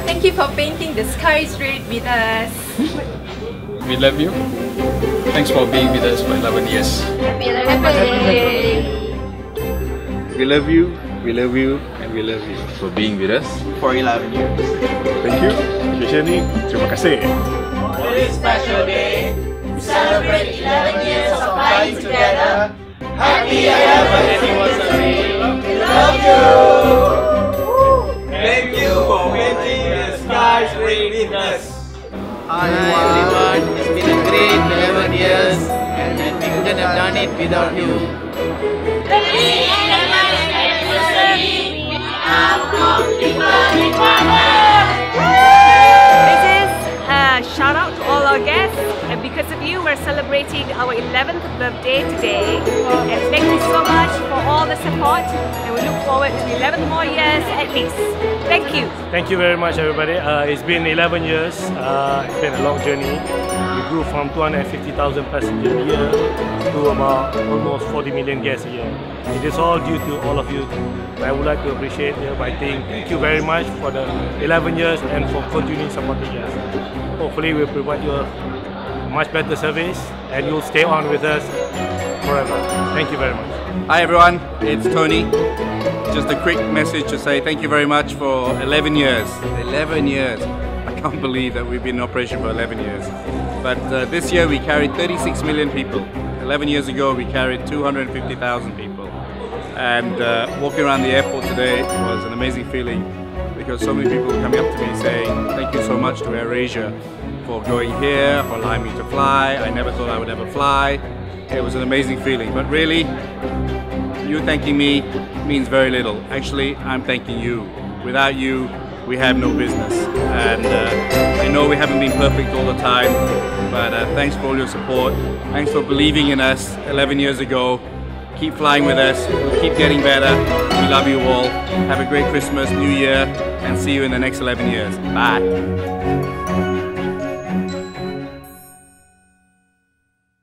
Thank you for painting the skies red with us. We love you. Thanks for being with us for 11 years. Happy birthday! We love you, and we love you. For being with us For 11 years. Thank you. Especially, terima kasih. On this special day, we celebrate 11 years of flying together. Happy 11th anniversary! We love you! Thank you for painting the skies red with us. Hi everyone, it's been a great 11 years and we couldn't have done it without you. This is a shout out to all our guests, and because of you we're celebrating our 11th birthday today, and thank you so much for all the support, and we look forward to 11 more years at least. Thank you. Thank you very much, everybody. It's been 11 years. It's been a long journey. We grew from 250,000 passengers a year to about almost 40 million guests a year. It is all due to all of you. I would like to appreciate you by saying thank you very much for the 11 years and for continuing supporting us. Hopefully we'll provide you a much better service and you'll stay on with us forever. Thank you very much. Hi everyone, it's Tony. Just a quick message to say thank you very much for 11 years. 11 years. I can't believe that we've been in operation for 11 years. But this year we carried 36 million people. 11 years ago we carried 250,000 people. And walking around the airport today was an amazing feeling because so many people coming up to me saying thank you so much to AirAsia for going here, for allowing me to fly. I never thought I would ever fly. It was an amazing feeling. But really, you thanking me means very little. Actually, I'm thanking you. Without you, we have no business. And I know we haven't been perfect all the time, but thanks for all your support. Thanks for believing in us 11 years ago. Keep flying with us. We'll keep getting better. We love you all. Have a great Christmas, New Year, and see you in the next 11 years. Bye.